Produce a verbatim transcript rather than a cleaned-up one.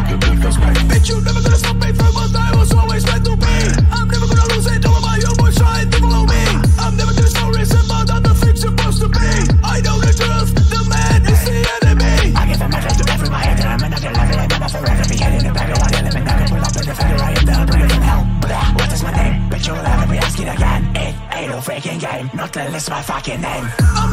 fucking beat feels great. Bitch, you never gonna stop me from what I was always meant to be. I'm never gonna lose it, all of my own boys trying to follow me. I'm never gonna stop racing about other things supposed to be. I know the truth, the man is the enemy. I give a message to everybody, and I'm another level, and I'm forever be heading to back. One element, I can pull up in the figure, I am the bringer from hell. What is my name? Bitch, you'll never be asking again. It ain't no freaking game, not to list my fucking name.